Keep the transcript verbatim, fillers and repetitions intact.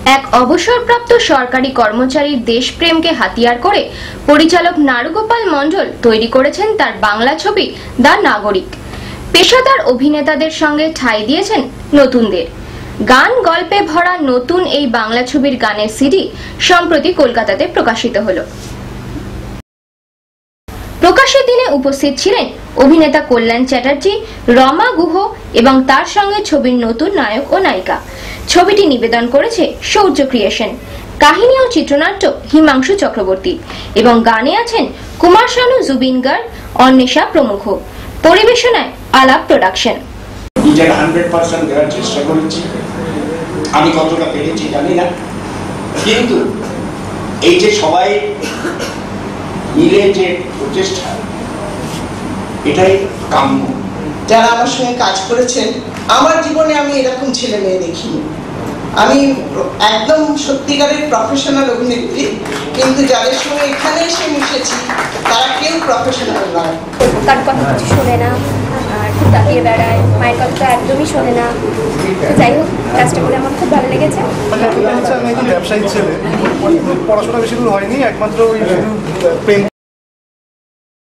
এক অবসরপ্রাপ্ত সরকারি কর্মচারীর দেশপ্রেমকে হাতিয়ার করে পরিচালক নারুগোপাল মণ্ডল তৈরি করেছেন তার বাংলা ছবি দ্য নাগরিক। পেশাদার অভিনেতাদের সঙ্গে ঠাঁই দিয়েছেন নতুনদের। গান গল্পে ভরা নতুন এই বাংলা ছবির গানের সিডি সম্প্রতি কলকাতাতে প্রকাশিত হলো। প্রকাশের দিনে উপস্থিত ছিলেন অভিনেতা কল্যাণ চ্যাটার্জি, রমা গুহ এবং তার সঙ্গে ছবির নতুন নায়ক ও নায়িকা। ছবিটি নিবেদন করেছে সৌর্য ক্রিয়েশন। কাহিনী ও চিত্রনাট্য হিমাংশু চক্রবর্তী এবং গানে আছেন কুমার শানু, জুবিন গার্গ, অন্বেষা প্রমুখ। পরিবেশনায় আলাপ প্রোডাকশন। নিজের হান্ড্রেড পার্সেন্ট দেওয়ার চেষ্টা করেছি, আমি কতটা পেরেছি জানি না, কিন্তু এই যে সবাই মিলে যে প্রচেষ্টা, এটাই কাম্য। যারা আমার সঙ্গে কাজ করেছেন, আমার জীবনে আমি এরকম ছেলে মেয়ে দেখিনি। আমি একদম সত্যিকারের প্রফেশনাল অভিনেত্রী, কিন্তু যাদের সঙ্গে এখানে এসে মিশেছি তারা কেউ প্রফেশনাল নয়। কার কথা কিছু শোনে না, খুব দাঁড়িয়ে বেড়ায়, মায়ের কথা একদমই শোনে না। যাই হোক, কাজটা করে আমার খুব ভালো লেগেছে। আমি একজন ব্যবসায়ী ছেলে, পড়াশোনা বেশি দূর হয়নি, একমাত্র ওই প্রেম